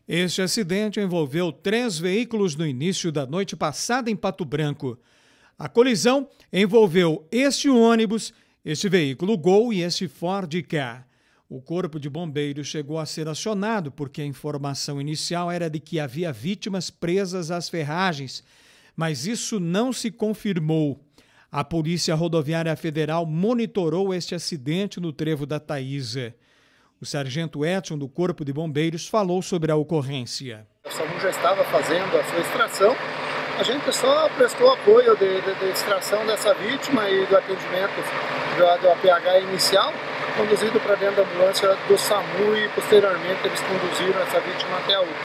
Este acidente envolveu 3 veículos no início da noite passada em Pato Branco. A colisão envolveu este ônibus, este veículo Gol e este Ford Ka. O Corpo de Bombeiros chegou a ser acionado porque a informação inicial era de que havia vítimas presas às ferragens, mas isso não se confirmou. A Polícia Rodoviária Federal monitorou este acidente no trevo da Taísa. O sargento Edson, do Corpo de Bombeiros, falou sobre a ocorrência. O SAMU já estava fazendo a sua extração, a gente só prestou apoio de extração dessa vítima e do atendimento do APH inicial, conduzido para dentro da ambulância do SAMU, e posteriormente eles conduziram essa vítima até a UPA.